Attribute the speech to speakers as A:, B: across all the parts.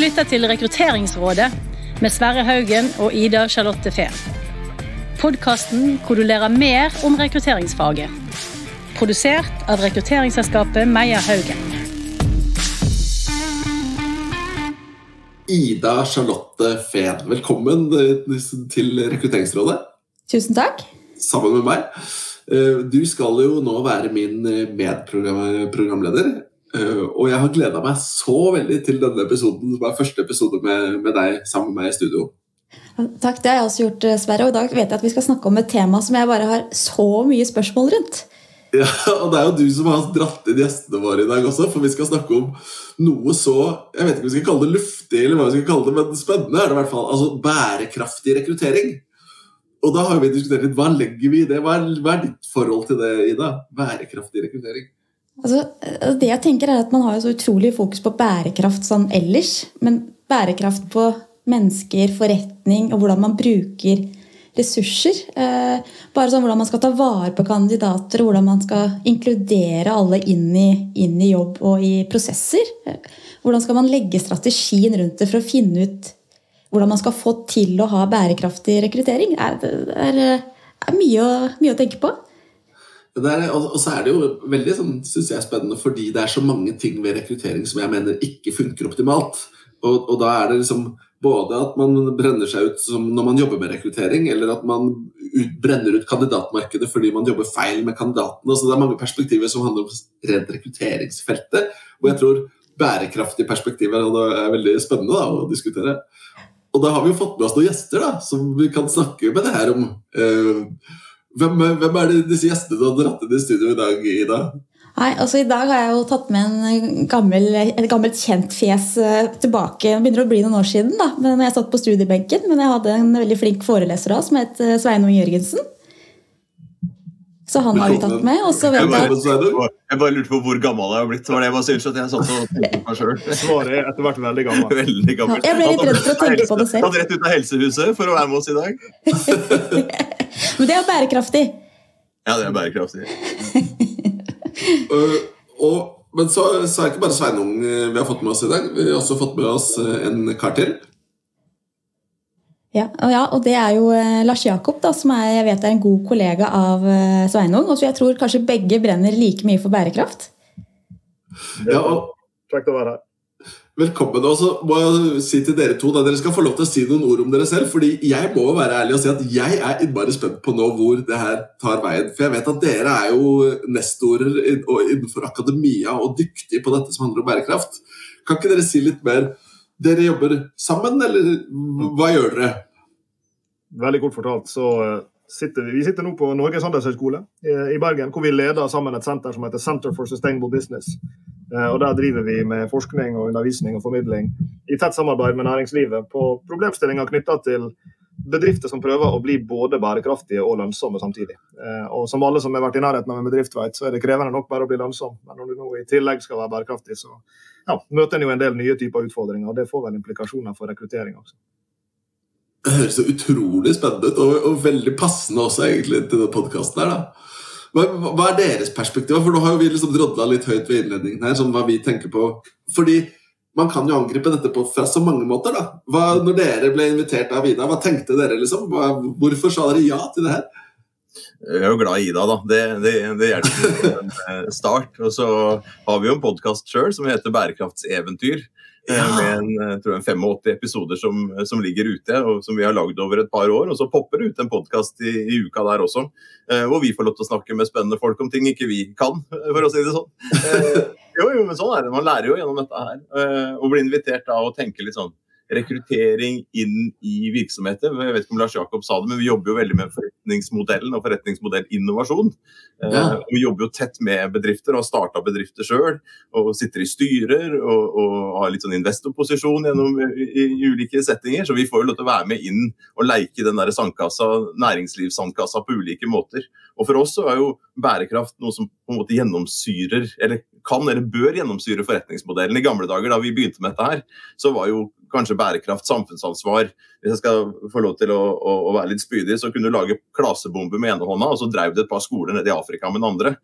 A: lytter til Rekrutteringsrådet med Sverre Haugen og Ida Charlotte Fehn. Podcasten hvor du lærer mer om rekrutteringsfaget. Produsert av rekrutteringsselskapet Meyer Haugen.
B: Ida Charlotte Fehn, velkommen til Rekrutteringsrådet.
C: Tusen takk.
B: Sammen med meg. Du skal jo nå være min medprogramleder, og jeg har gledet meg så veldig til denne episoden, som første episode med deg sammen med meg i studio.
C: Takk, det har jeg også gjort, Sverre, og i dag vet jeg at vi skal snakke om et tema som jeg bare har så mye spørsmål rundt.
B: Ja, og det er jo du som har dratt inn gjestene våre i dag også, for vi skal snakke om noe så, jeg vet ikke om vi skal kalle det luftig, eller hva vi skal kalle det, men spennende er det i hvert fall, altså bærekraftig rekruttering. Og da har vi diskutert litt, hva legger vi i det? Hva er ditt forhold til det, Ida? Bærekraftig rekruttering?
C: Altså, det jeg tenker er at man har jo så utrolig fokus på bærekraft sånn ellers, men bærekraft på mennesker, forretning, og hvordan man bruker ressurser. Bare sånn hvordan man skal ta vare på kandidater, og hvordan man skal inkludere alle inn i jobb og i prosesser. Hvordan skal man legge strategien rundt det for å finne ut hvordan man skal få til å ha bærekraftig rekruttering? Det er mye å tenke på.
B: Og så er det jo veldig, synes jeg, spennende, fordi det er så mange ting ved rekruttering som jeg mener ikke funker optimalt. Og da er det liksom både at man brenner seg ut som når man jobber med rekruttering, eller at man brenner ut kandidatmarkedet fordi man jobber feil med kandidatene. Så det er mange perspektiver som handler om rent rekrutteringsfeltet, og jeg tror bærekraftige perspektiver er veldig spennende da, å diskutere. Og da har vi jo fått med oss noen gjester da, som vi kan snakke med det her om. Hvem er det disse gjestene du har dratt inn i studio i dag, Ida?
C: Nei, altså I dag har jeg jo tatt med et gammelt kjent fjes tilbake. Det begynner å bli noen år siden da, når jeg satt på studiebenken, men jeg hadde en veldig flink foreleser da, som het Sveinung Jørgensen. Så han har vi tatt med, og så vet
D: jeg bare lurte på hvor gammel jeg har blitt. Det var det jeg bare synes at jeg satt og tenkte på meg selv.
E: Svaret er etter hvert veldig gammel.
D: Veldig gammel.
C: Ja, jeg ble litt redd for å tenke på det selv.
D: Tatt rett ut av helsehuset for å være med oss i dag.
C: Men det er bærekraftig.
D: Ja, det er bærekraftig.
B: Men så er det ikke bare Sveinung vi har fått med oss i dag. Vi har også fått med oss en kar til.
C: Ja, og det er jo Lars Jakob da, som jeg vet er en god kollega av Sveinung, og så jeg tror kanskje begge brenner like mye for bærekraft.
B: Ja, og
E: Kjekt å være her.
B: Velkommen, og så må jeg si til dere to da, dere skal få lov til å si noen ord om dere selv, fordi jeg må være ærlig og si at jeg er innmari spent på nå hvor det her tar veien, for jeg vet at dere er jo nestorer innenfor akademia og dyktige på dette som handler om bærekraft. Kan ikke dere si litt mer? Dere jobber sammen, eller hva gjør dere?
E: Veldig kort fortalt, så sitter vi sitter nå på Norges Handelshøyskole i Bergen, hvor vi leder sammen et senter som heter Center for Sustainable Business. Og der driver vi med forskning og undervisning og formidling i tett samarbeid med næringslivet på problemstillinger knyttet til bedrifter som prøver å bli både bærekraftige og lønnsomme samtidig. Og som alle som har vært i nærheten av en bedrift vet, så er det krevende nok bare å bli lønnsom. Men når du nå i tillegg skal være bærekraftig, så møter en jo en del nye typer utfordringer, og det får vel implikasjoner for rekruttering også.
B: Det høres så utrolig spennende ut, og veldig passende også egentlig til den podcasten her da. Hva er deres perspektiv? For nå har jo vi liksom drodlet litt høyt ved innledningen her, sånn hva vi tenker på. Fordi man kan jo angripe dette på fra så mange måter da. Når dere ble invitert av Ida, hva tenkte dere liksom? Hvorfor sa dere ja til det her?
D: Jeg er jo glad i Ida da, det hjelper en start. Og så har vi jo en podcast selv som heter Bærekraftseventyr, med jeg tror 85 episoder som ligger ute, og som vi har laget over et par år, og så popper det ut en podcast i uka der også, hvor vi får lov til å snakke med spennende folk om ting ikke vi kan, for å si det sånn. Jo, men sånn er det, man lærer jo gjennom dette her, og blir invitert da å tenke litt sånn, rekruttering inn i virksomheter. Jeg vet ikke om Lars Jakob sa det, men vi jobber jo veldig med forretningsmodellen og forretningsmodellinnovasjon. Vi jobber jo tett med bedrifter og har startet bedrifter selv, og sitter i styrer og har litt sånn investorposisjon i ulike settinger, så vi får jo lov til å være med inn og leke i den der sandkassa, næringslivssandkassa på ulike måter. Og for oss så er jo bærekraft noe som på en måte gjennomsyrer, eller kan eller bør gjennomsyre forretningsmodellen. I gamle dager da vi begynte med dette her, så var jo kanskje bærkraft, samfunnsansvar. Hvis jeg skal få lov til å være litt spydig, så kunne du lage klasebomber med ene hånda, og så drev det et par skoler nede i Afrika med den andre,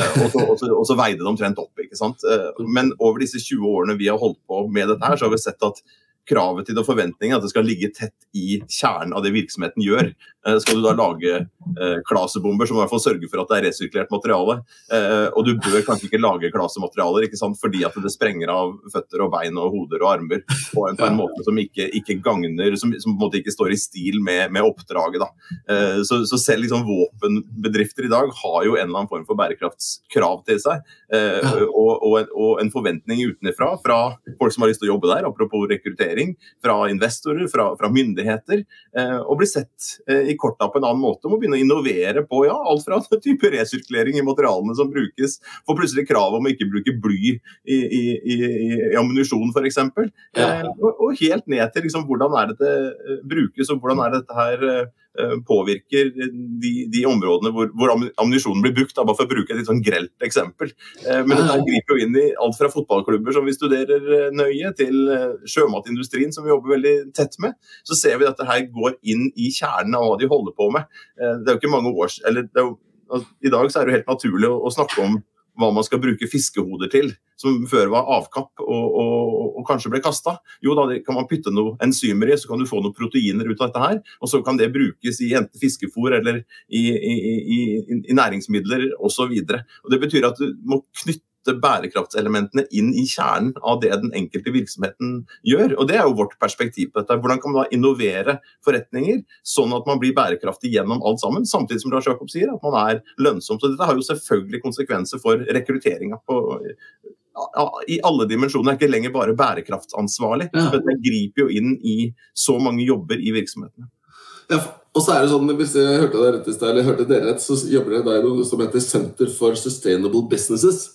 D: og så veide de omtrent opp, ikke sant? Men over disse 20 årene vi har holdt på med dette her, så har vi sett at kravet til det og forventningen at det skal ligge tett i kjernen av det virksomheten gjør. Skal du da lage klasebomber som i hvert fall sørger for at det resirkulert materiale, og du bør kanskje ikke lage klasematerialer, ikke sant? Fordi at det sprenger av føtter og bein og hoder og armer på en måte som ikke gagner, som på en måte ikke står i stil med oppdraget. Da. Så selv liksom våpenbedrifter i dag har jo en eller annen form for bærekraftskrav til seg, og en forventning utenfra, fra folk som har lyst til å jobbe der, apropos rekruttering, fra investorer, fra myndigheter, og bli sett i korta på en annen måte, må begynne å innovere på alt fra type resirkulering i materialene som brukes, for plutselig krav om å ikke bruke bly i ammunisjon for eksempel, og helt ned til liksom, hvordan det brukes, og hvordan dette her påvirker de områdene hvor ammunisjonen blir brukt, bare for å bruke et litt sånn grelt eksempel. Men dette griper jo inn i alt fra fotballklubber som vi studerer nøye, til sjømatindustrien som vi jobber veldig tett med. Så ser vi at dette her går inn i kjernen av hva de holder på med. Det jo ikke mange år, i dag så det jo helt naturlig å snakke om hva man skal bruke fiskehoder til, som før var avkapp og kanskje ble kastet. Jo, da kan man pytte noe enzymer i, så kan du få noen proteiner ut av dette her, og så kan det brukes i enten fiskefôr eller i næringsmidler og så videre. Og det betyr at du må knytte bærekraftselementene inn i kjernen av det den enkelte virksomheten gjør. Og det jo vårt perspektiv på dette. Hvordan kan man da innovere forretninger, sånn at man blir bærekraftig gjennom alt sammen, samtidig som Lars Jakob sier, at man lønnsom. Så dette har jo selvfølgelig konsekvenser for rekrutteringen i alle dimensjoner. Det ikke lenger bare bærekraftsansvarlig, men det griper jo inn i så mange jobber i virksomhetene.
B: Ja, og så det sånn, hvis jeg hørte deg rett i sted, eller hørte dere rett, så jobber dere da i noe som heter Center for Sustainable Businesses.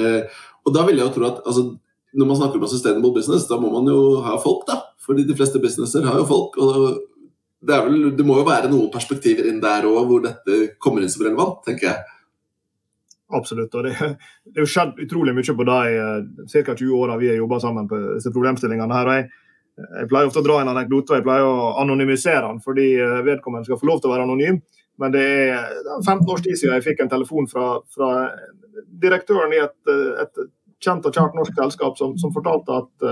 B: Og da vil jeg jo tro at når man snakker om sustainable business, da må man jo ha folk da, fordi de fleste businesser har jo folk, og det må jo være noen perspektiver inn der også, hvor dette kommer inn som relevant, tenker jeg.
E: Absolutt, og det jo skjedd utrolig mye på de cirka 20 årene vi har jobbet sammen på disse problemstillingene her, og jeg pleier ofte å dra en anekdote, og jeg pleier å anonymisere den, fordi vedkommende skal få lov til å være anonym, men det 15 års tid siden jeg fikk en telefon fra direktøren i et kjent og kjært norsk selskap som fortalte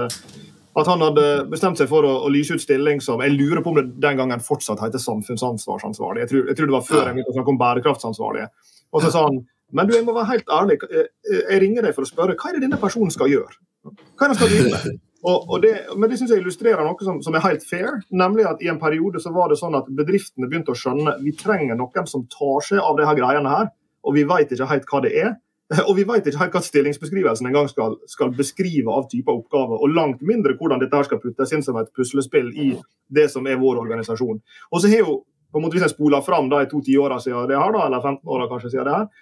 E: at han hadde bestemt seg for å lyse ut stilling som, jeg lurer på om det den gangen fortsatt heter samfunnsansvarsansvarlig. Jeg tror det var før jeg begynte å snakke om bærekraftsansvarlige. Og så sa han, men du, jeg må være helt ærlig, jeg ringer deg for å spørre, hva det denne personen skal gjøre? Hva den skal drive med? Men det synes jeg illustrerer noe som helt fair, nemlig at i en periode så var det sånn at bedriftene begynte å skjønne vi trenger noen som tar seg av de her greiene her, og vi vet ikke helt hva det og vi vet ikke helt hva stillingsbeskrivelsen en gang skal beskrive av type oppgaver, og langt mindre hvordan dette her skal puttes inn som et puslespill i det som vår organisasjon. Og så har jo, på en måte hvis jeg spoler fram da i 2-10 år siden det her da, eller 15 år kanskje siden det her,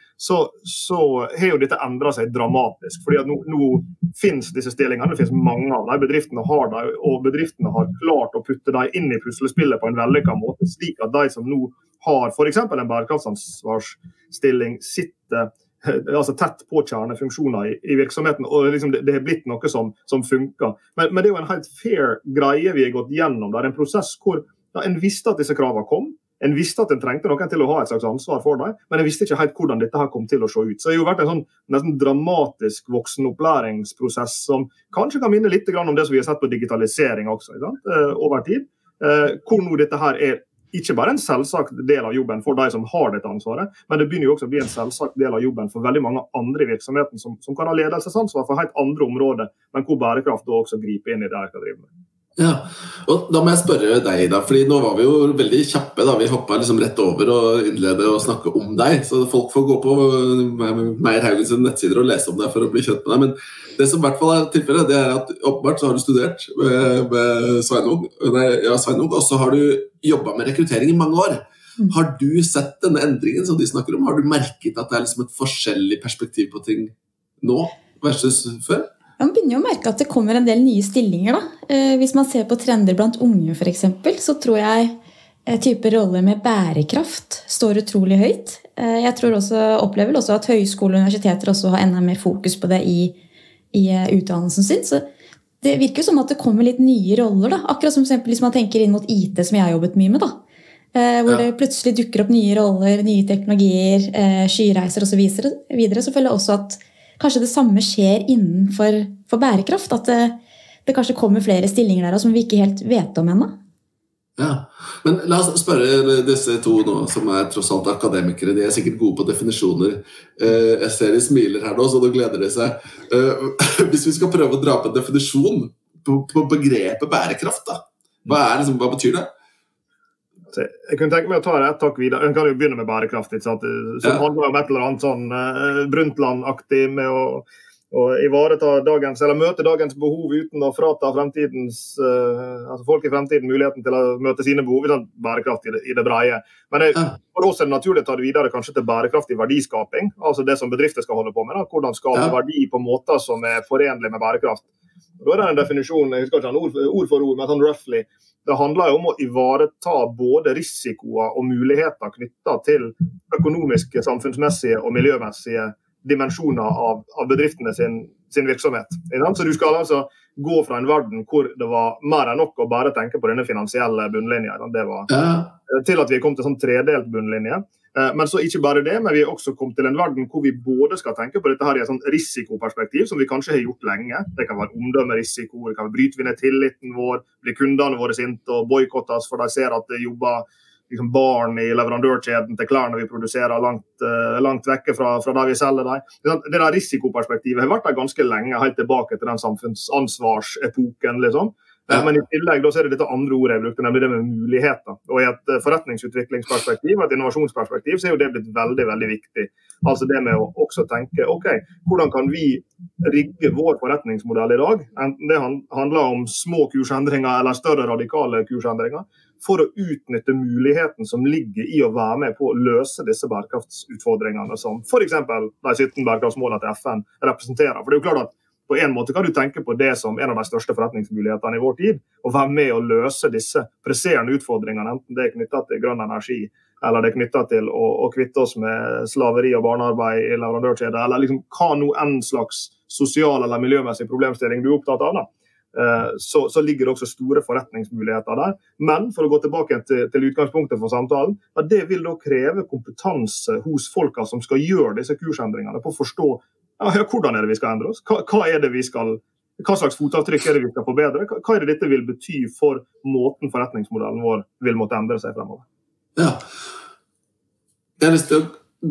E: så har jo dette endret seg dramatisk, fordi at nå finnes disse stillingene, det finnes mange av dem, bedriftene har dem, og bedriftene har klart å putte dem inn i puslespillet på en vellykket måte, slik at de som nå har for eksempel en bærekraftsansvarsstilling sitter tett på kjernefunksjoner i virksomheten, og liksom det har blitt noe som funker. Men det jo en helt fair greie vi har gått gjennom der, en prosess hvor en visste at disse kravene kom, en visste at en trengte noen til å ha et slags ansvar for dem, men en visste ikke helt hvordan dette her kom til å se ut. Så det har jo vært en sånn nesten dramatisk voksenopplæringsprosess som kanskje kan minne litt om det som vi har sett på digitalisering også, over tid, hvor nå dette her ikke bare en selvsagt del av jobben for de som har dette ansvaret, men det begynner jo også å bli en selvsagt del av jobben for veldig mange andre i virksomheten som kan ha ledelsesansvar for helt andre områder, men hvor bærekraft da også griper inn i det jeg skal drive med.
B: Ja, og da må jeg spørre deg da, fordi nå var vi jo veldig kjappe da, vi hoppet liksom rett over og innlede og snakke om deg, så folk får gå på Meyer Haugens nettsider og lese om deg for å bli kjent med deg, men det som i hvert fall tilfellet, det at åpenbart så har du studert med Sveinung, og så har du jobbet med rekruttering i mange år. Har du sett denne endringen som de snakker om? Har du merket at det liksom et forskjellig perspektiv på ting nå versus før?
C: Man begynner jo å merke at det kommer en del nye stillinger da. Hvis man ser på trender blant unge for eksempel, så tror jeg type roller med bærekraft står utrolig høyt. Jeg opplever også at høyskole og universiteter også har enda mer fokus på det i utdannelsen sin. Så det virker jo som at det kommer litt nye roller da. Akkurat som eksempel hvis man tenker inn mot IT som jeg har jobbet mye med da. Hvor det plutselig dukker opp nye roller, nye teknologier, skyreiser og så videre. Så føler jeg også at kanskje det samme skjer innenfor bærekraft, at det kanskje kommer flere stillinger der som vi ikke helt vet om ennå.
B: Ja, men la oss spørre disse to nå, som tross alt akademikere. De sikkert gode på definisjoner. Jeg ser de smiler her nå, så da gleder de seg. Hvis vi skal prøve å dra på en definisjon på begrepet bærekraft, da. Hva betyr det?
E: Jeg kunne tenke meg å ta det et takk videre. Jeg kan jo begynne med bærekraft, som handler om et eller annet sånn Brundtland-aktig med å ivareta dagens, eller møte dagens behov uten å frata folk i fremtiden muligheten til å møte sine behov, sånn bærekraft i det breie. Men for oss det naturlig å ta det videre kanskje til bærekraftig verdiskaping, altså det som bedrifter skal holde på med, hvordan skape verdi på måter som forenlig med bærekraft. Og da det en definisjon, jeg husker ikke ord for ord, men sånn roughly, det handler jo om å ivareta både risikoer og muligheter knyttet til økonomiske, samfunnsmessige og miljømessige dimensjoner av bedriftene sin virksomhet. Så du skal altså gå fra en verden hvor det var mer enn nok å bare tenke på denne finansielle bunnlinja. Det var til at vi kom til sånn tredelt bunnlinje. Men så ikke bare det, men vi også kom til en verden hvor vi både skal tenke på dette her i et sånt risikoperspektiv, som vi kanskje har gjort lenge. Det kan være omdømmerisiko, det kan være bryte vi ned tilliten vår, blir kundene våre sinte og boykottes for de ser at det jobber barn i leverandørkjeden til klærne vi produserer langt vekke fra der vi selger dem. Det der risikoperspektivet har vært der ganske lenge, helt tilbake til den samfunnsansvarsepoken, liksom. Men i tillegg da så det dette andre ordet jeg brukte, nemlig det med muligheter. Og i et forretningsutviklingsperspektiv, et innovasjonsperspektiv, så er jo det blitt veldig, veldig viktig. Altså det med å også tenke, hvordan kan vi rigge vår forretningsmodell i dag? Enten det handler om små kursendringer eller større radikale kursendringer, for å utnytte muligheten som ligger i å være med på å løse disse bærekraftsutfordringene som for eksempel de 17 bærekraftsmålene til FN representerer. For det er jo klart at på en måte kan du tenke på det som en av de største forretningsmulighetene i vår tid, å være med å løse disse presserende utfordringene, enten det er knyttet til grønn energi, eller det er knyttet til å kvitte oss med slaveri og barnearbeid i leverandørkjeder, eller liksom hva nå en slags sosial eller miljømessig problemstilling du er opptatt av da. Så ligger det også store forretningsmuligheter der. Men for å gå tilbake til utgangspunktet for samtalen, det vil da kreve kompetanse hos folka som skal gjøre disse kursendringene, på å forstå hvordan er det vi skal endre oss, hva slags fotavtrykk er det vi skal forbedre, hva er det dette vil bety for måten forretningsmodellen vår vil måtte endre seg fremover.
B: Ja, jeg har lyst til å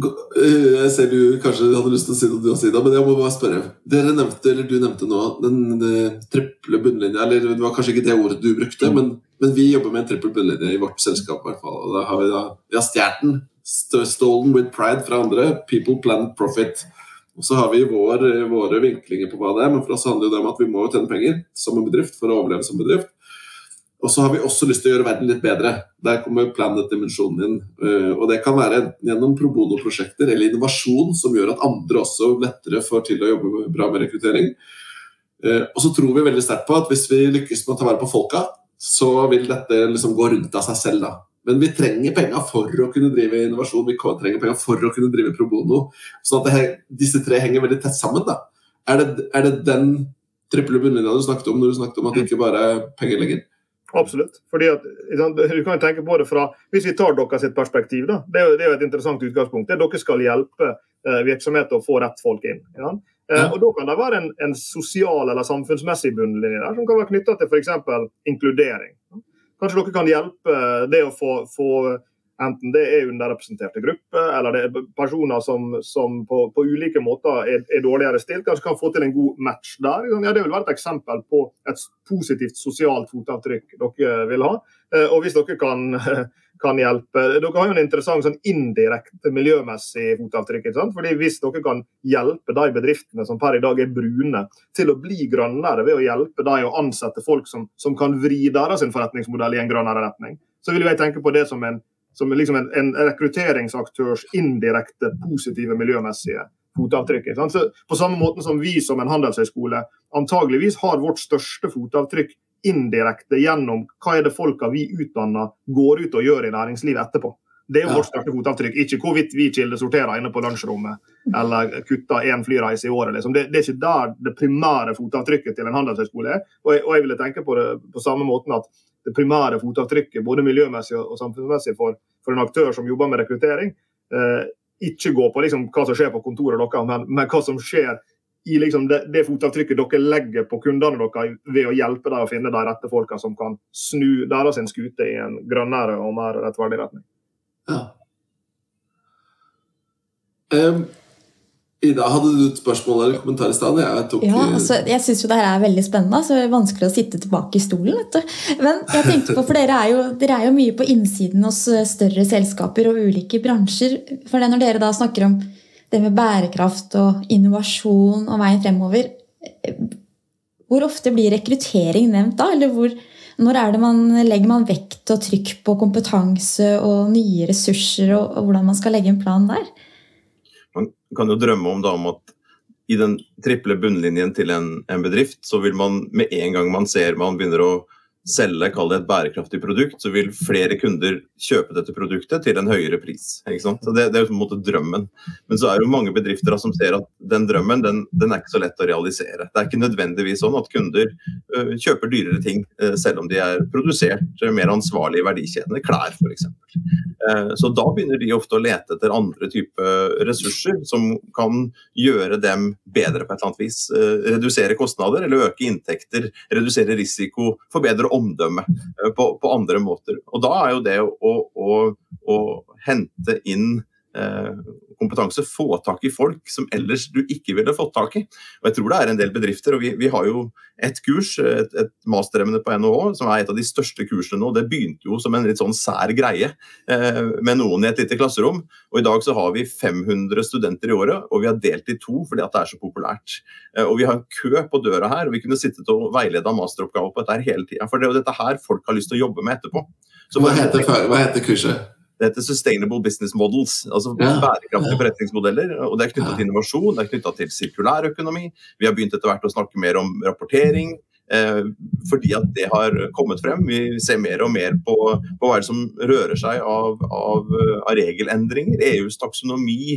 B: jeg ser du kanskje hadde lyst til å si det du har sagt, men jeg må bare spørre. Du nevnte nå den triple bunnlinja, eller det var kanskje ikke det ordet du brukte, men vi jobber med en triple bunnlinje i vårt selskap i hvert fall, og da har vi har stjert den, stolen with pride fra andre, people, planet, profit. Og så har vi våre vinklinger på hva det men for oss handler det om at vi må tjene penger som en bedrift for å overleve som bedrift. Og så har vi også lyst til å gjøre verden litt bedre. Der kommer planet-dimensjonen inn. Og det kan være gjennom pro bono-prosjekter eller innovasjon som gjør at andre også lettere får til å jobbe bra med rekruttering. Og så tror vi veldig sterkt på at hvis vi lykkes med å ta vare på folka, så vil dette liksom gå rundt av seg selv da. Men vi trenger penger for å kunne drive innovasjon, vi trenger penger for å kunne drive pro bono. Sånn at disse tre henger veldig tett sammen da. Er det den triple bunnlinja du snakket om når du snakket om at det ikke bare er penger lenger?
E: Absolutt, fordi at du kan tenke på det fra, hvis vi tar dere sitt perspektiv da, det er jo et interessant utgangspunkt, det dere skal hjelpe virksomheter å få rett folk inn. Ja? Og da kan det være en sosial eller samfunnsmessig bunnlinje der, som kan være knyttet til for eksempel inkludering. Kanskje dere kan hjelpe det å få enten det er underrepresenterte grupper, eller det er personer som på ulike måter er dårligere stilt, kanskje kan få til en god match der. Ja, det vil være et eksempel på et positivt sosialt fotavtrykk dere vil ha. Og hvis dere kan hjelpe, dere har jo en interessant sånn indirekte miljømessig fotavtrykk, ikke sant? Fordi hvis dere kan hjelpe de bedriftene som per i dag er brune til å bli grønnere ved å hjelpe de å ansette folk som kan vri deres forretningsmodell i en grønnere retning, så vil jeg tenke på det som liksom en rekrutteringsaktørs indirekte positive miljømessige fotavtrykk. Så på samme måte som vi som en handelshøyskole antageligvis har vårt største fotavtrykk indirekte gjennom hva er det folka vi utdanner går ut og gjør i næringslivet etterpå. Det er jo vårt største fotavtrykk, ikke hvorvidt vi kildesorterer inne på lunsjrommet eller kutter en flyreise i året. Liksom. Det er ikke der det primære fotavtrykket til en handelshøyskole er, og jeg ville tenke på det på samme måten at det primære fotavtrykket, både miljømessig og samfunnsmessig for en aktør som jobber med rekruttering, ikke går på liksom hva som skjer på kontoret deres, men hva som skjer i liksom det fotavtrykket dere legger på kundene dere ved å hjelpe dem å finne de rette folka som kan snu deres skute i en grønnere og mer rettferdig retning.
B: Ja. Ida, hadde du et spørsmål eller kommentar i stedet?
C: Jeg synes jo det her veldig spennende, så det vanskelig å sitte tilbake i stolen, vet du. Men jeg tenkte på, for dere er jo mye på innsiden hos større selskaper og ulike bransjer. For det når dere da snakker om det med bærekraft og innovasjon og veien fremover, hvor ofte blir rekruttering nevnt da? Eller når legger man vekt og trykk på kompetanse og nye ressurser, og hvordan man skal legge en plan der?
D: Man kan jo drømme om at i den triple bunnlinjen til en bedrift, så vil man med en gang man ser man begynner å selge, kalle det et bærekraftig produkt, så vil flere kunder kjøpe dette produktet til en høyere pris. Ikke sant? Så det jo på en måte drømmen. Men så det jo mange bedrifter som ser at den drømmen, den ikke så lett å realisere. Det ikke nødvendigvis sånn at kunder kjøper dyrere ting, selv om de produsert mer ansvarlig i verdikjedene, klær for eksempel. Så da begynner de ofte å lete etter andre typer ressurser som kan gjøre dem bedre på et eller annet vis. Redusere kostnader eller øke inntekter, redusere risiko, forbedre omdømme på andre måter. Og da jo det å hente inn kompetanse, få tak i folk som ellers du ikke ville fått tak i. Og jeg tror det en del bedrifter, og vi har jo et kurs, et masteremne på NHH, som et av de største kursene nå. Det begynte jo som en litt sånn sær greie med noen i et lite klasserom, og i dag så har vi 500 studenter i året, og vi har delt i 2 fordi at det så populært. Og vi har en kø på døra her, og vi kunne sittet og veilede masteroppgave på dette hele tiden, for det jo dette her folk har lyst til å jobbe med etterpå. Så
B: hva heter kurset?
D: Det heter Sustainable Business Models, altså bærekraftige forretningsmodeller, og det knyttet til innovasjon, det knyttet til sirkulærøkonomi. Vi har begynt etter hvert å snakke mer om rapportering, fordi at det har kommet frem. Vi ser mer og mer på hva det som rører seg av regelendringer, EUs taksonomi,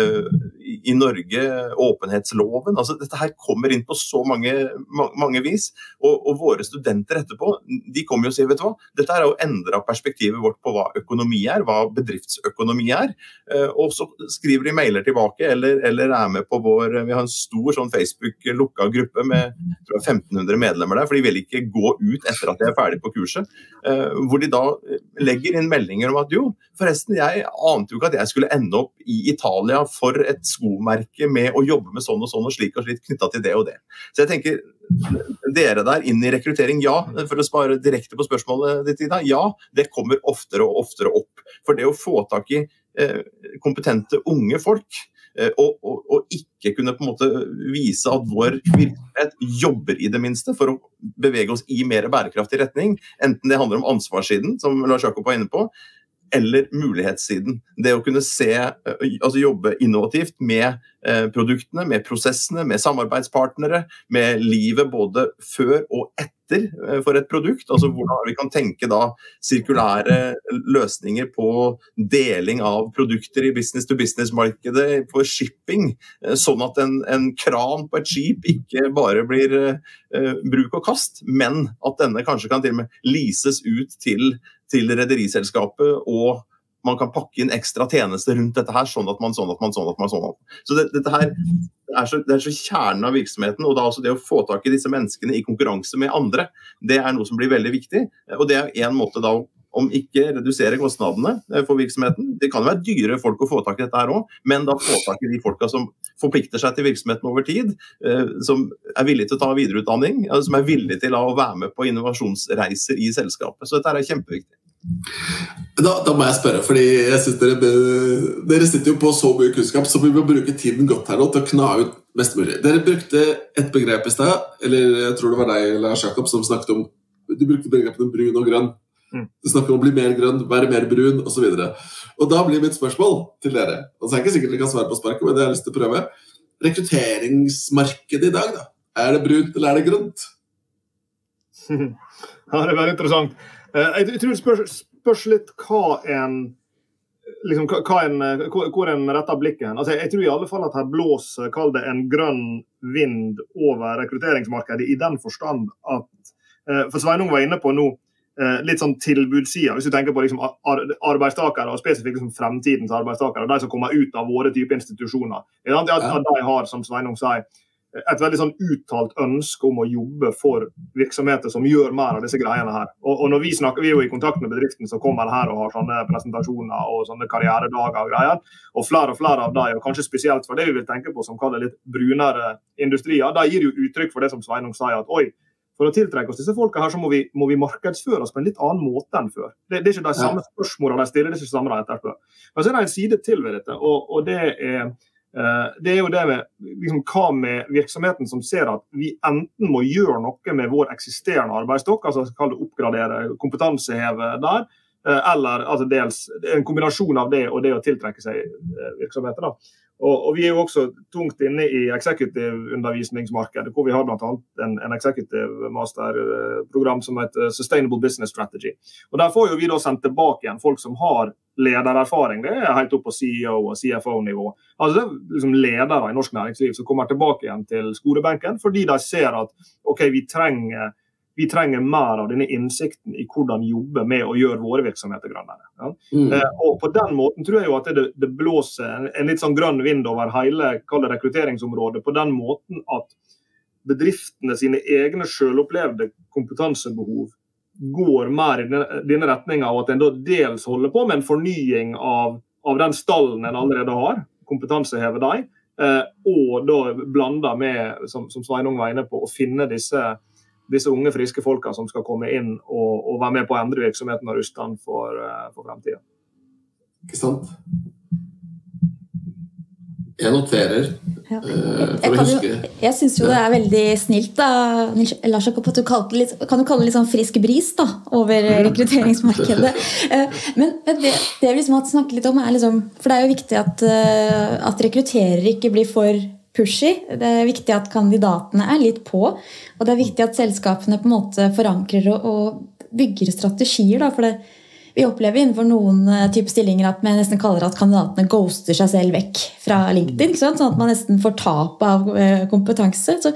D: i Norge, åpenhetsloven. Altså, dette her kommer inn på så mange vis, og våre studenter etterpå, de kommer jo og sier, vet du hva, dette jo endret perspektivet vårt på hva økonomi hva bedriftsøkonomi og så skriver de mailer tilbake, eller med på vi har en stor sånn Facebook-lukka gruppe med, tror jeg, 1500 medlemmer der, for de vil ikke gå ut etter at de ferdig på kurset, hvor de da legger inn meldinger om at jo, forresten, jeg ante jo ikke at jeg skulle ende opp i Italia for et skomerke med å jobbe med sånn og slik og slik knyttet til det og det. Så jeg tenker, dere der inn i rekruttering, ja, for å svare direkte på spørsmålet ditt, Ida, ja, det kommer oftere og oftere opp. For det å få tak i kompetente unge folk, og ikke kunne på en måte vise at vår virksomhet jobber i det minste for å bevege oss i mer bærekraftig retning, enten det handler om ansvarssiden, som Lars Jakob var inne på, eller mulighetssiden. Det å kunne jobbe innovativt med produktene, med prosessene, med samarbeidspartnere, med livet både før og etter for et produkt, altså hvordan vi kan tenke da sirkulære løsninger på deling av produkter i business-to-business-markedet, på shipping, sånn at en kran på et skip ikke bare blir bruk og kast, men at denne kanskje kan til og med leases ut til rederiselskapet, og man kan pakke inn ekstra tjenester rundt dette her, sånn at man. Så dette her det så kjernen av virksomheten, og da også det å få tak i disse menneskene i konkurranse med andre, det noe som blir veldig viktig, og det en måte da om ikke redusere kostnadene for virksomheten. Det kan være dyre folk å få tak i dette her også, men da få tak i de folka som forplikter seg til virksomheten over tid, som villige til å ta videreutdanning, som villige til å være med på innovasjonsreiser i selskapet. Så dette kjempeviktig.
B: Da må jeg spørre, fordi jeg synes dere sitter jo på så mye kunnskap, så vi må bruke tiden godt her nå til å kna ut mest mulig. Dere brukte et begrep i sted, eller jeg tror det var deg, Lars Jakob, som snakket om, du brukte begrepene brun og grønn. Du snakker om å bli mer grønn, være mer brun, og så videre. Og da blir mitt spørsmål til dere, og så ikke sikkert dere kan svare på sparket, men det har jeg lyst til å prøve. Rekrutteringsmarkedet i dag da, det brunt eller det grønt?
E: Ja, det veldig interessant. Jeg tror det spørs litt hvor en retter blikken. Altså, jeg tror i alle fall at her blåser, kall det en grønn vind over rekrutteringsmarkedet i den forstand at, for Sveinung var inne på nå, litt sånn tilbudssida, hvis du tenker på liksom arbeidstakere, og spesifikt liksom fremtidens arbeidstakere, de som kommer ut av våre type institusjoner. At de har, som Sveinung sier, et veldig sånn uttalt ønske om å jobbe for virksomheter som gjør mer av disse greiene her. Og når vi snakker, vi jo i kontakt med bedriften som kommer her og har sånne presentasjoner og sånne karrieredager og greier, og flere av dem, og kanskje spesielt for det vi vil tenke på som kaller litt brunere industrier, da gir jo uttrykk for det som Sveinung sier, at oi, for å tiltrekke oss disse folka her, så må vi markedsføre oss på en litt annen måte enn før. Det er ikke de samme spørsmålene de stiller, det er ikke samme de etterspør. Men så er det en side til ved dette, og det er jo det med liksom, hva med virksomheten som ser at vi enten må gjøre noe med vår eksisterende arbeidsstokk, altså kall det oppgradere, kompetanseheve der, eller altså dels en kombinasjon av det og det å tiltrekke seg virksomheter da. Og vi er jo også tungt inne i executive-undervisningsmarkedet, hvor vi har blant annet en executive masterprogram som heter Sustainable Business Strategy. Og der får jo vi da sendt tilbake igjen folk som har ledererfaring, det er helt opp på CEO og CFO-nivå. Altså det er liksom ledere i norsk næringsliv som kommer tilbake igjen til skolebenken, fordi de ser at ok, vi trenger mer av denne innsikten i hvordan jobbe med å gjøre våre virksomheter grønnere. Ja? Og på den måten tror jeg jo at det blåser en litt sånn grønn vind over hele rekrutteringsområdet, på den måten at bedriftene sine egne selvopplevde kompetansebehov går mer i denne retningen av at en da dels holder på med en fornying av den stallen en allerede har, kompetanseheve deg, og da blander med, som Sveinung var inne på, å finne disse unge, friske folka som skal komme inn og være med på å endre virksomheten og ruste den for fremtiden.
B: Ikke sant? Jeg noterer for å huske. Jeg
C: synes jo det er veldig snilt da, Lars Jakob, at du kan du kalle det litt sånn frisk bris da, over rekrutteringsmarkedet. Men det vi liksom har snakket litt om er liksom, for det er jo viktig at rekrutterer ikke blir for pushy. Det er viktig at kandidatene er litt på, og det er viktig at selskapene på en måte forankrer og bygger strategier da, for vi opplever innenfor noen type stillinger at man nesten kaller at kandidatene ghoster seg selv vekk fra LinkedIn, ikke sant? Sånn at man nesten får tap av kompetanse. Så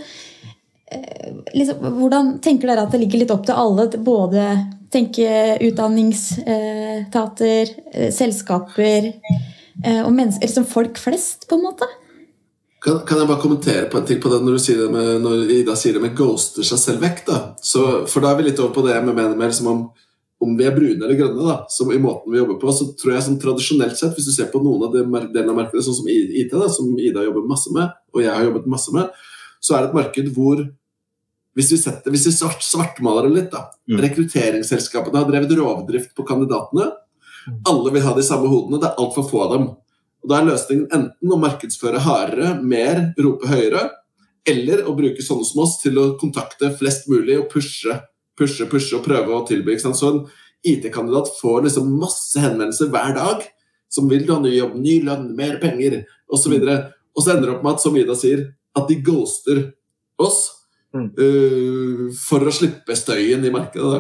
C: liksom, hvordan tenker dere at det ligger litt opp til alle, både tenke utdanningstater, selskaper og mennesker, liksom folk flest på en måte?
B: Kan jeg bare kommentere på en ting på det når Ida sier det med ghoster seg selv vekk da? For da er vi litt over på det jeg mener mer som om vi er brune eller grønne da, som i måten vi jobber på, så tror jeg som tradisjonelt sett, hvis du ser på noen av delene av markedet, sånn som IT da, som Ida jobber masse med, og jeg har jobbet masse med, så er det et marked hvor, hvis vi svartmaler det litt da, rekrutteringsselskapene har drevet rovdrift på kandidatene, alle vil ha de samme hodene, det er alt for få av dem. Og da er løsningen enten å markedsføre hardere, mer, rope høyere, eller å bruke sånne som oss til å kontakte flest mulig og pushe og prøve å tilby. Så en IT-kandidat får liksom masse henvendelser hver dag, som vil ha ny jobb, ny lønn, mer penger, og så videre. Og så ender det opp med at, som Ida sier, at de ghoster oss for å slippe støyen i markedet.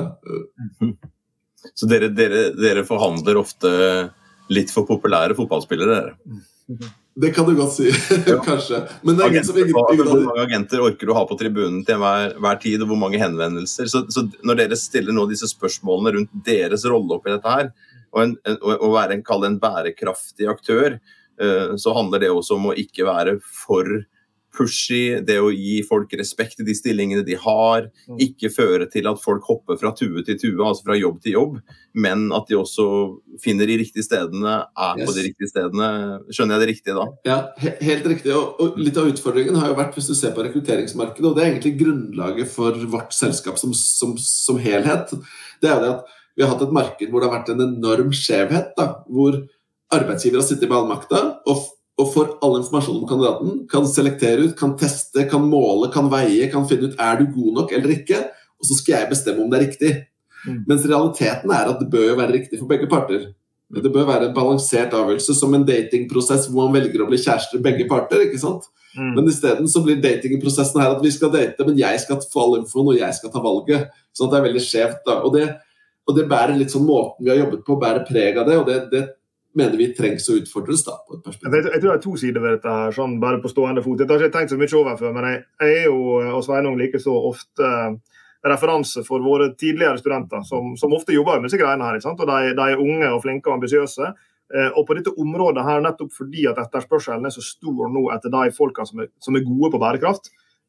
D: Så dere forhandler ofte litt for populære fotballspillere?
B: Det kan du godt si, kanskje. Men det er
D: hvor mange agenter orker du ha på tribunen til hver tid, og hvor mange henvendelser? Så når dere stiller nå disse spørsmålene rundt deres rolle oppi dette her, og være en bærekraftig aktør, så handler det også om å ikke være for pushy, det å gi folk respekt i de stillingene de har, ikke føre til at folk hopper fra tue til tue, altså fra jobb til jobb, men at de også finner de riktige stedene, på de riktige stedene. Skjønner jeg det riktige da?
B: Ja, helt riktig. Og litt av utfordringen har jo vært, hvis du ser på rekrutteringsmarkedet, og det er egentlig grunnlaget for vårt selskap som helhet, det er det at vi har hatt et marked hvor det har vært en enorm skjevhet, da, hvor arbeidsgiver har sittet med all makta, og får all informasjon om kandidaten, kan selektere ut, kan teste, kan måle, kan veie, kan finne ut er du god nok eller ikke, og så skal jeg bestemme om det er riktig. Mens realiteten er at det bør jo være riktig for begge parter. Det bør være en balansert avgjørelse som en datingprosess hvor man velger å bli kjærester begge parter, ikke sant? Men i stedet så blir datingprosessen her at vi skal date, men jeg skal få all infoen og jeg skal ta valget. Så det er veldig skjevt da. Og det bærer litt sånn måten vi har jobbet på, bærer preg av det, og det mener vi trengs å utfordres da, på et perspektiv.
E: Jeg tror det er to sider ved dette her, sånn bare på stående fot. Jeg har ikke tenkt så mye over før, men jeg er jo, og Sveinung like så ofte referanse for våre tidligere studenter, som ofte jobber med disse greiene her, ikke sant? Og de er unge og flinke og ambisiøse, og på dette området her, nettopp fordi at etterspørselen er så stor nå etter de folka som er gode på bærekraft,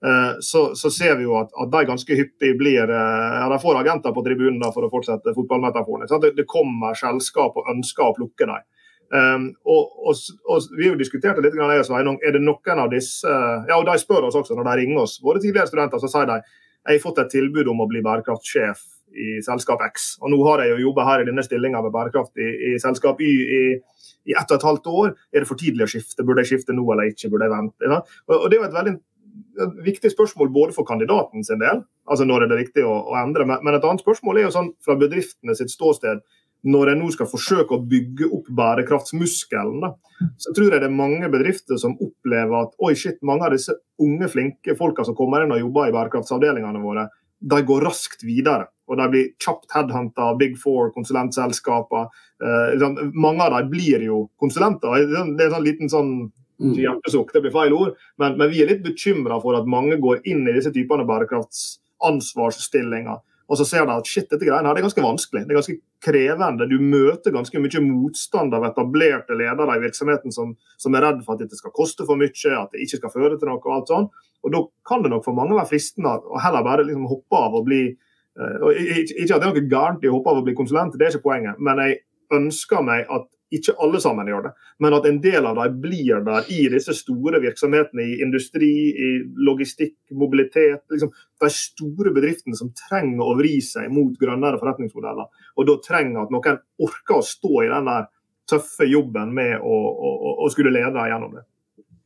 E: så ser vi jo at de ganske hyppig blir, de får agenter på tribunen da, for å fortsette fotballmetaforen. Det kommer selskap og ønsker å plukke dem. Og vi har jo diskutert det litt, det noen av disse, og de spør oss også når de ringer oss, våre tidligere studenter, så sier de, jeg har fått et tilbud om å bli bærekraftsjef i selskap X, og nå har jeg jo jobbet her i denne stillingen med bærekraft i selskap Y i 1,5 år, det for tidlig å skifte, burde jeg skifte nå eller ikke, burde jeg vente? Og det er jo et veldig viktig spørsmål både for kandidaten sin del, altså når det riktig å endre, men et annet spørsmål jo sånn fra bedriftene sitt ståsted, når jeg nå skal forsøke å bygge opp bærekraftsmuskelen, da, så tror jeg det mange bedrifter som opplever at oi shit, mange av disse unge, flinke folka som kommer inn og jobber i bærekraftsavdelingene våre, de går raskt videre, og de blir kjapt headhuntet av Big Four, konsulentselskaper. Mange av dem blir jo konsulenter. Det sånn liten sånn hjertesukk, det blir feil ord, men vi litt bekymret for at mange går inn i disse typene bærekraftsansvarsstillinger, og så ser de at shit, dette greiene her, det ganske vanskelig, det ganske krevende, du møter ganske mye motstand av etablerte ledere i virksomheten som redd for at dette skal koste for mye, at det ikke skal føre til noe og alt sånn, og da kan det nok for mange være fristende å heller bare liksom hoppe av og bli, og ikke at det noe gærent i å hoppe av og bli konsulent, det ikke poenget, men jeg ønsker meg at ikke alle sammen gjør det, men at en del av dem blir der i disse store virksomhetene i industri, i logistikk, mobilitet, liksom de store bedriftene som trenger å vri seg mot grønnere forretningsmodeller, og da trenger at noen orker å stå i den der tøffe jobben med å skulle lede gjennom det.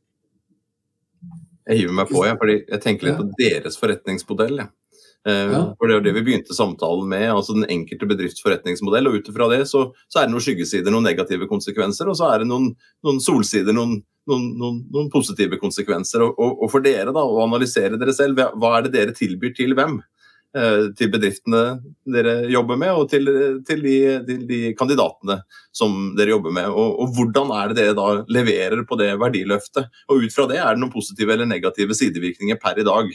D: Jeg hiver meg på, fordi jeg tenker litt på deres forretningsmodell, For det det vi begynte samtalen med, altså den enkelte bedriftsforretningsmodell, og utifra det så det noen skyggesider, noen negative konsekvenser, og så det noen solsider, noen positive konsekvenser, og for dere da, å analysere dere selv, hva det dere tilbyr til hvem? Til bedriftene dere jobber med, og til de kandidatene som dere jobber med, og hvordan det dere da leverer på det verdiløftet, og ut fra det det noen positive eller negative sidevirkninger per i dag,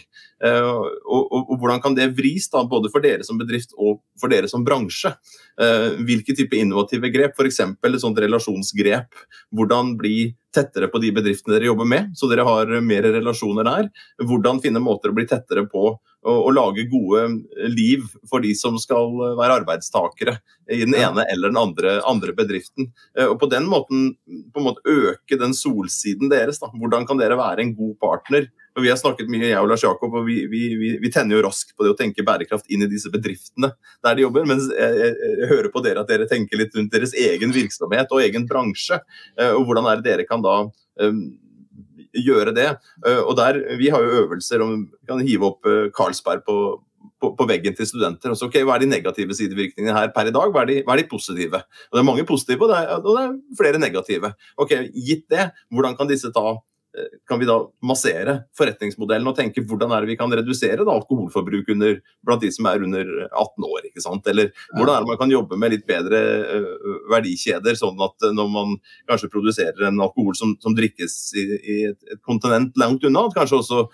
D: og hvordan kan det vris da, både for dere som bedrift og for dere som bransje, hvilke type innovative grep, for eksempel et sånt relasjonsgrep, hvordan bli tettere på de bedriftene dere jobber med, så dere har mer relasjoner der, hvordan finne måter å bli tettere på og lage gode liv for de som skal være arbeidstakere i den ene eller den andre bedriften. Og på den måten på en måte øke den solsiden deres. Da. Hvordan kan dere være en god partner? Og vi har snakket mye, jeg og Lars Jakob, og vi tenner jo raskt på det å tenke bærekraft inn i disse bedriftene der de jobber, mens jeg hører på dere at dere tenker litt rundt deres egen virksomhet og egen bransje, og hvordan det dere kan da gjøre det. Og der, vi har jo øvelser om vi kan hive opp Carlsberg på veggen til studenter. Og så, ok, hva de negative sidevirkningene her per i dag? Hva de positive? Og det mange positive, og det flere negative. Ok, gitt det, hvordan kan disse kan vi da massere forretningsmodellen og tenke hvordan det vi kan redusere da, alkoholforbruk blant de som under 18 år, ikke sant? Eller hvordan det man kan jobbe med litt bedre verdikjeder, sånn at når man kanskje produserer en alkohol som drikkes i et kontinent langt unna, at kanskje også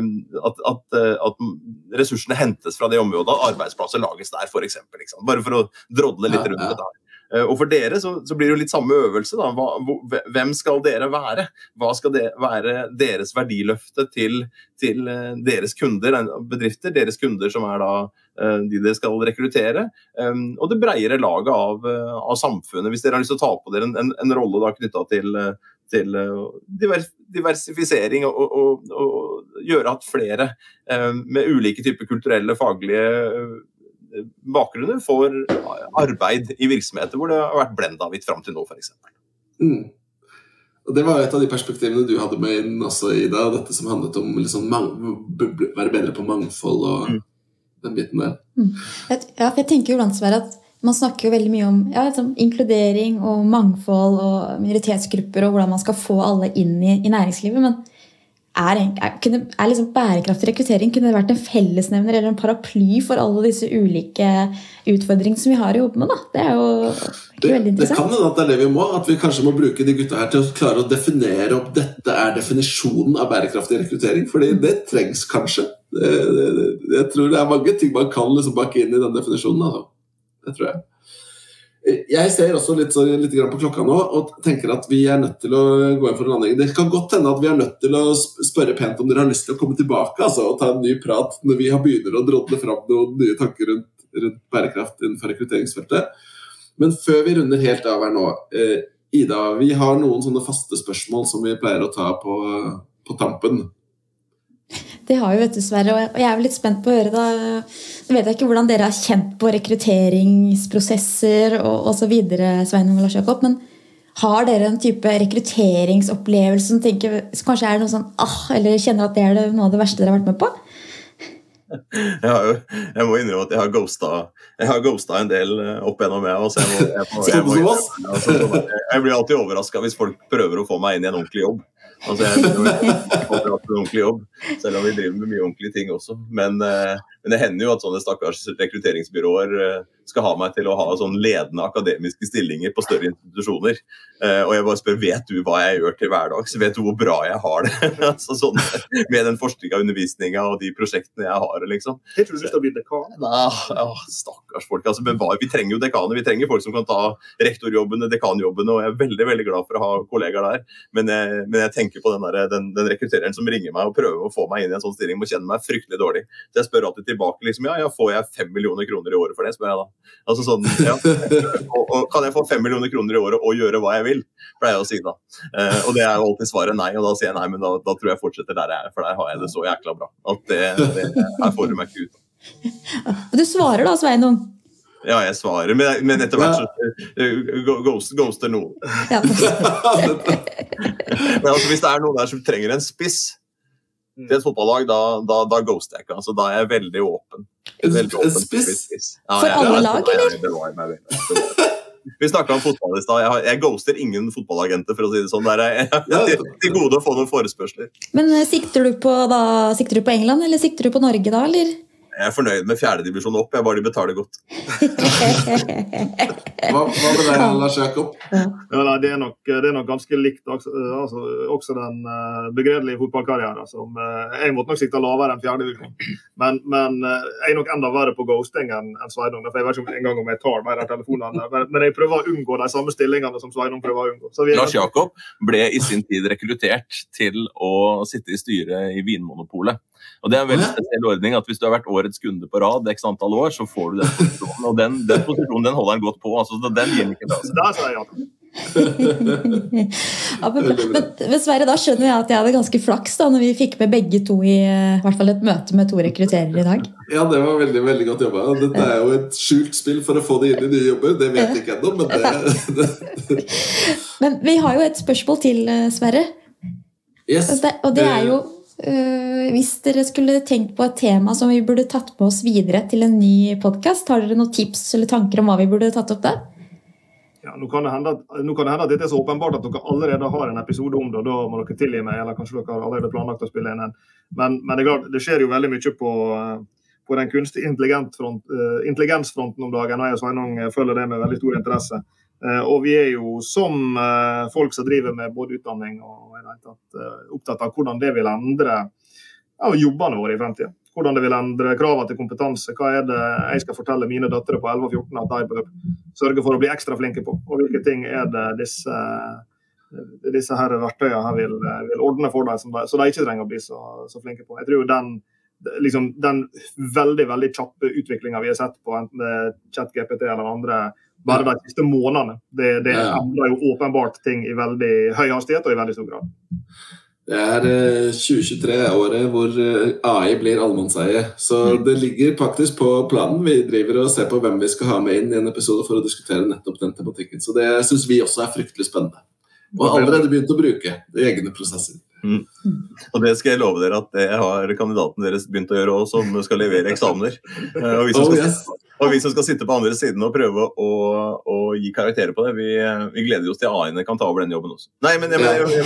D: at ressursene hentes fra det området, at arbeidsplasser lages der for eksempel, ikke sant? Bare for å drodle litt rundt det der. Og for dere så blir det jo litt samme øvelse da. Hvem skal dere være? Hva skal det være deres verdiløfte til deres kunder, bedrifter, deres kunder som da de dere skal rekruttere, og det bredere laget av samfunnet, hvis dere har lyst til å ta på dere en rolle da knyttet til diversifisering og gjøre at flere med ulike typer kulturelle, faglige bakgrunner får arbeid i virksomheter hvor det har vært blendet litt frem til nå, for eksempel.
B: Og det var et av de perspektivene du hadde med inn også, Ida, dette som handlet om liksom være bedre på mangfold og den biten der.
C: Ja, for jeg tenker jo blant at man snakker jo veldig mye om liksom, inkludering og mangfold og minoritetsgrupper og hvordan man skal få alle inn i næringslivet, men liksom bærekraftig rekruttering kunne det vært en fellesnevner eller en paraply for alle disse ulike utfordringene som vi har å jobbe med da? Det jo ikke veldig interessant.
B: Det kan hende at det vi må, at vi kanskje må bruke de gutta her til å klare å definere opp dette definisjonen av bærekraftig rekruttering, fordi det trengs kanskje. Jeg tror det mange ting man kan liksom bakke inn i den definisjonen, altså. Det tror jeg. Jeg ser også litt grann på klokka nå og tenker at vi nødt til å gå inn for en landing. Det kan godt hende at vi nødt til å spørre pent om dere har lyst til å komme tilbake altså, og ta en ny prat når vi begynner å drodle fram noen nye tanker rundt bærekraft innenfor rekrutteringsfeltet. Men før vi runder helt av her nå, Ida, vi har noen sånne faste spørsmål som vi pleier å ta på tampen.
C: Det har jo, vet du, Sverre, og jeg litt spent på å høre da. Jeg vet ikke hvordan dere har kjent på rekrutteringsprosesser og så videre, Sveinung og Lars Jakob, men har dere en type rekrutteringsopplevelse som tenker, kanskje noe sånn, eller kjenner at det noe av det verste dere har vært med på?
D: Jeg må innrømme at jeg har ghostet en del opp gjennom meg, så jeg blir alltid overrasket hvis folk prøver å få meg inn i en ordentlig jobb. Altså jeg håper at det en ordentlig jobb, selv om vi driver med mye ordentlige ting også. Men det hender jo at sånne stakkars rekrutteringsbyråer skal ha meg til å ha sånn ledende akademiske stillinger på større institusjoner. Og jeg bare spør, vet du hva jeg gjør til hverdags? Vet du hvor bra jeg har det? Altså sånn, med den forskningen og undervisningen og de prosjektene jeg har, liksom.
E: Jeg tror du skal bli dekan.
D: Stakkars folk. Altså, men vi trenger jo dekaner. Vi trenger folk som kan ta rektorjobbene, dekanjobbene, og jeg veldig, veldig glad for å ha kollegaer der. Men jeg tenker på den rekruttereren som ringer meg og prøver å få meg inn i en sånn stilling, må kjenne meg fryktelig dårlig. Så jeg spør alltid tilbake, liksom, får jeg 5 millioner kroner i året for det, spør jeg da. Altså sånn, og kan jeg få 5 millioner kroner i året og gjøre hva jeg vil, pleier jeg å si da. Og det jo alltid svaret nei, og da sier jeg nei, men da tror jeg fortsetter der jeg for der har jeg det så jækla bra. At her får du meg ikke ut.
C: Du svarer da, Sveinung?
D: Ja, jeg svarer, men etter hvert så ghoster noen.
C: Ja.
D: Men altså, hvis det noen der som trenger en spiss til et fotballag, da ghoster jeg ikke. Altså, da jeg veldig åpen.
B: En spiss?
C: For alle lag, eller?
D: Det var meg veldig. Vi snakket om fotball i sted. Jeg ghoster ingen fotballagenter, for å si det sånn. Til gode å få noen forespørsler.
C: Men sikter du på England, eller sikter du på Norge da, eller?
D: Jeg fornøyd med 4. divisjon opp, jeg bare de betaler godt.
B: Hva med deg, Lars Jakob?
E: Ja, det nok ganske likt også den begredelige fotballkarrieren som jeg måtte nok sikte lavere enn 4. divisjon. Men jeg nok enda verre på ghosting enn Sveinung, for jeg vet ikke engang om jeg tar mer av telefonene, men jeg prøver å unngå de samme stillingene som Sveinung prøver å unngå.
D: Lars Jakob ble i sin tid rekruttert til å sitte i styret i Vinmonopolet. Og det en veldig spesiell ordning at hvis du har vært årets kunde på rad x antall år, så får du den posisjonen, og den posisjonen den holder han godt på, altså den gir han ikke fra seg.
E: Der sa jeg
C: ja. Men Sverre, da skjønner jeg at jeg hadde ganske flaks da, når vi fikk med begge to i hvert fall et møte med 2 rekrutterere i dag.
B: Ja, det var veldig, veldig godt jobba. Dette jo et skjult spill for å få det inn i nye jobber, det vet jeg ikke ennå, men det...
C: Men vi har jo et spørsmål til, Sverre.
B: Yes.
C: Og det jo hvis dere skulle tenkt på et tema som vi burde tatt med oss videre til en ny podcast, har dere noen tips eller tanker om hva vi burde tatt opp der?
E: Ja, nå kan det hende at dette så åpenbart at dere allerede har en episode om det, og da må dere tilgi meg, eller kanskje dere har allerede planlagt å spille inn en. Men det klart, det skjer jo veldig mye på den kunstig intelligensfronten om dagen, og jeg og Sveinung følger det med veldig stor interesse. Og vi jo som folk som driver med både utdanning og opptatt av hvordan det vil endre jobbene våre i fremtiden. Hvordan det vil endre kravet til kompetanse. Hva det jeg skal fortelle mine døtre på 11 og 14 at de bør sørge for å bli ekstra flinke på? Og hvilke ting det disse her verktøyene her vil ordne for dem, så de ikke trenger å bli så flinke på. Jeg tror den veldig, veldig kjappe utviklingen vi har sett på enten det ChatGPT eller andre bare de siste månedene. Det endrer jo åpenbart ting i veldig høy hastighet og i veldig stor grad.
B: Det 2023 året hvor AI blir allmannseie, så det ligger faktisk på planen. Vi driver og ser på hvem vi skal ha med inn i en episode for å diskutere nettopp den tematikken. Så det synes vi også fryktelig spennende. Og allerede begynt å bruke i egne prosesser.
D: Og det skal jeg love dere at det har kandidaten deres begynt å gjøre også, som skal levere eksamener. Og vi som skal sitte på andre siden og prøve å gi karakterer på det, vi gleder oss til AI-ene kan ta over den jobben også. Nei, men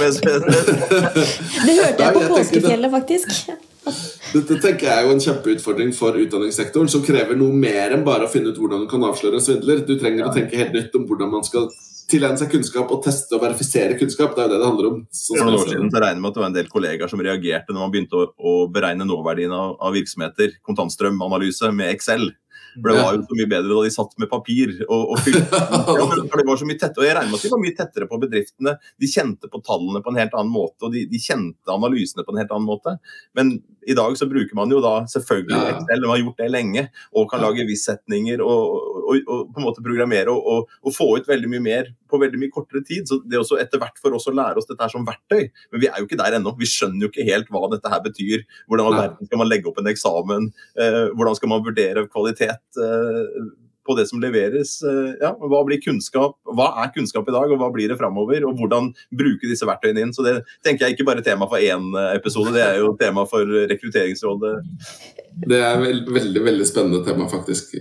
C: det hørte jeg på Påskefjellet faktisk.
B: Dette tenker jeg jo en kjempeutfordring for utdanningssektoren, som krever noe mer enn bare å finne ut hvordan du kan avsløre en svindler. Du trenger å tenke helt nytt om hvordan man skal tilegne seg kunnskap og teste og verifisere kunnskap. Det jo det handler om.
D: For noen år siden så regner jeg med at det var en del kollegaer som reagerte når man begynte å beregne nåverdien av virksomheter, kontantstrømanalyse med Excel. For det var jo så mye bedre da de satt med papir og fylte. For det var så mye tettere, og jeg regner med at de var mye tettere på bedriftene. De kjente på tallene på en helt annen måte, og de kjente analysene på en helt annen måte. Men i dag så bruker man jo da selvfølgelig Excel, og har gjort det lenge, og kan lage vissetninger og på en måte programmere og få ut veldig mye mer på veldig mye kortere tid. Så det er også etter hvert for oss å lære oss dette her som verktøy. Men vi er jo ikke der ennå. Vi skjønner jo ikke helt hva dette her betyr. Hvordan skal man legge opp en eksamen? Hvordan skal man vurdere kvalitet på det som leveres? Ja, hva blir kunnskap? Hva er kunnskap i dag, og hva blir det fremover? Og hvordan bruke disse verktøyene inn? Så det tenker jeg ikke bare tema for en episode, det er jo tema for rekrutteringsrådet.
B: Det er veldig, veldig spennende tema, faktisk.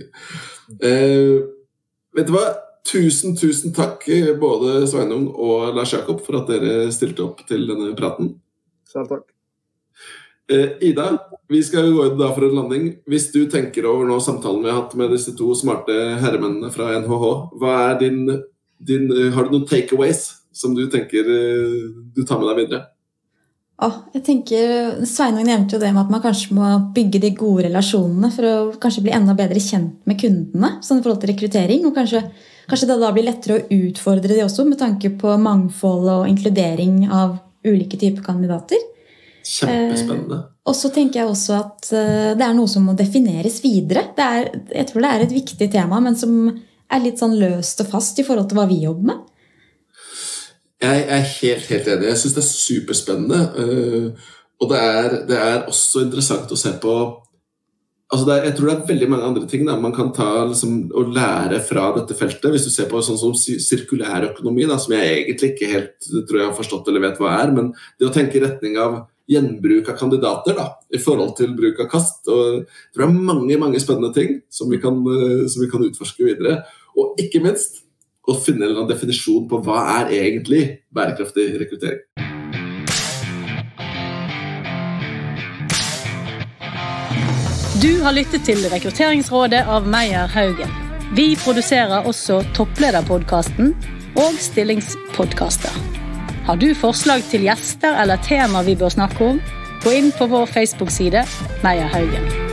B: Vet du hva? Tusen takk både Sveinung og Lars Jakob for at dere stilte opp til denne praten.
E: Selv takk.
B: Ida, vi skal gå ut da for en landing. Hvis du tenker over nå samtalen vi har hatt med disse to smarte herremennene fra NHH, hva er har du noen takeaways som du tenker du tar med deg videre?
C: Jeg tenker, Sveinung nevnte jo det med at man kanskje må bygge de gode relasjonene for å kanskje bli enda bedre kjent med kundene, sånn i forhold til rekruttering, og kanskje det da blir lettere å utfordre de også, med tanke på mangfold og inkludering av ulike typer kandidater.
B: Kjempespennende.
C: Og så tenker jeg også at det er noe som må defineres videre. Jeg tror det er et viktig tema, men som er litt sånn løst og fast i forhold til hva vi jobber med.
B: Jeg er helt enig. Jeg synes det er superspennende. Og det er også interessant å se på. Altså jeg tror det er veldig mange andre ting man kan ta og lære fra dette feltet. Hvis du ser på sånn som sirkulærøkonomi, som jeg egentlig ikke helt tror jeg har forstått eller vet hva er, men det å tenke i retning av gjenbruk av kandidater i forhold til bruk av kast. Og jeg tror det er mange spennende ting som vi kan utforske videre. Og ikke minst å finne en eller annen definisjon på hva er egentlig bærekraftig rekruttering.
A: Du har lyttet til Rekrutteringsrådet av Meyer Haugen. Vi produserer også Topplederpodcasten og Stillingspodcaster. Har du forslag til gjester eller tema vi bør snakke om? Gå inn på vår Facebook-side Meyer Haugen.